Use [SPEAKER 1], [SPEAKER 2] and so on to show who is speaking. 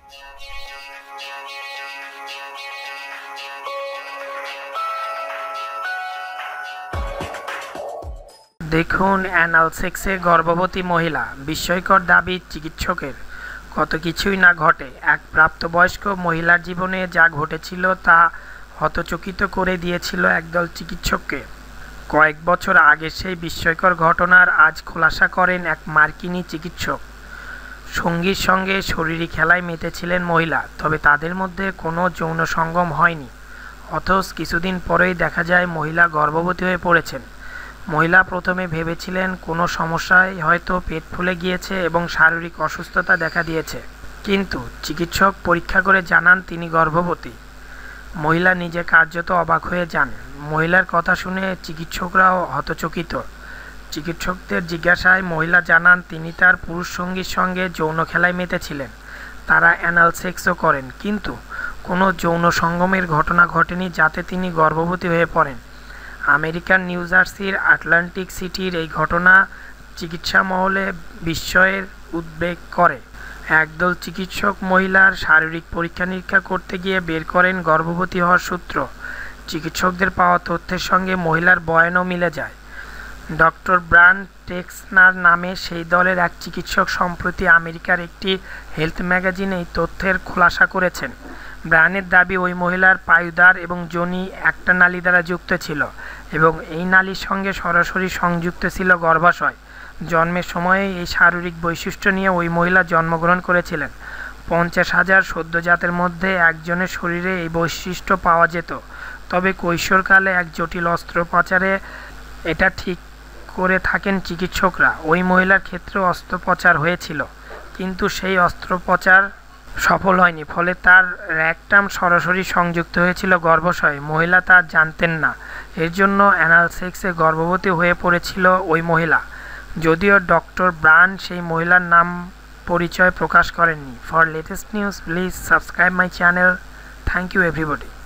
[SPEAKER 1] দেখুন অ্যানাল সেক্সে গর্ভবতী মহিলা, বিস্ময়কর দাবি চিকিৎসকের। কত কিছুই না ঘটে। এক প্রাপ্তবয়স্ক মহিলার জীবনে যা ঘটেছিল তা হতচকিত করে দিয়েছিল একদল চিকিৎসককে। কয়েক বছর আগে সেই বিস্ময়কর ঘটনার আজ খোলাসা করেন এক মার্কিনী চিকিৎসক। সঙ্গীর সঙ্গে শরীরী খেলায় মেতেছিলেন মহিলা, তবে তাদের মধ্যে কোনো যৌন সঙ্গম হয়নি। অথচ কিছুদিন পরেই দেখা যায় মহিলা গর্ভবতী হয়ে পড়েছেন। মহিলা প্রথমে ভেবেছিলেন কোনো সমস্যায় হয়তো পেট ফুলে গিয়েছে এবং শারীরিক অসুস্থতা দেখা দিয়েছে, কিন্তু চিকিৎসক পরীক্ষা করে জানান তিনি গর্ভবতী। মহিলা নিজে কার্যত অবাক হয়ে যান। মহিলার কথা শুনে চিকিৎসকরাও হতচকিত। চিকিৎসকদের জিজ্ঞাসায় মহিলা জানান তিনি তার পুরুষ সঙ্গীর সঙ্গে যৌন খেলায় মেতেছিলেন। তারা অ্যানাল সেক্সও করেন, কিন্তু কোনো যৌন সঙ্গমের ঘটনা ঘটেনি যাতে তিনি গর্ভবতী হয়ে পড়েন। আমেরিকার নিউ জার্সির আটলান্টিক সিটির এই ঘটনা চিকিৎসা মহলে বিস্ময়ের উদ্বেগ করে। একদল চিকিৎসক মহিলার শারীরিক পরীক্ষা নিরীক্ষা করতে গিয়ে বের করেন গর্ভবতী হওয়ার সূত্র। চিকিৎসকদের পাওয়া তথ্যের সঙ্গে মহিলার বয়ানও মিলে যায়। ডক্টর ব্রায়ান টেক্সনার নামে সেই দলের এক চিকিৎসক সম্প্রতি আমেরিকার একটি হেলথ ম্যাগাজিনে এই তথ্যের খোলাসা করেছেন। ব্রায়ানের দাবি, ওই মহিলার পায়ুদ্বার এবং যোনি একটা নালী দ্বারা যুক্ত ছিল এবং এই নালীর সঙ্গে সরাসরি সংযুক্ত ছিল গর্ভাশয়। জন্মের সময়ে এই শারীরিক বৈশিষ্ট্য নিয়ে ওই মহিলা জন্মগ্রহণ করেছিলেন। 50,000 সদ্যজাতের মধ্যে একজনের শরীরে এই বৈশিষ্ট্য পাওয়া যেত, তবে কৈশোরকালে এক জটিল অস্ত্রোপচারে এটা ঠিক করে থাকেন চিকিৎসকরা। ওই মহিলার ক্ষেত্রে অস্ত্রোপচার হয়েছিল, কিন্তু সেই অস্ত্রোপচার সফল হয়নি, ফলে তার রেকটাম সরাসরি সংযুক্ত হয়েছিল গর্ভাশয়ে। মহিলা তা জানতেন না। এর জন্য অ্যানাল সেক্সে গর্ভবতী হয়ে পড়েছিল ওই মহিলা। যদিও ডক্টর ব্রায়ান সেই মহিলার নাম পরিচয় প্রকাশ করেননি। For latest news please subscribe my channel. Thank you everybody.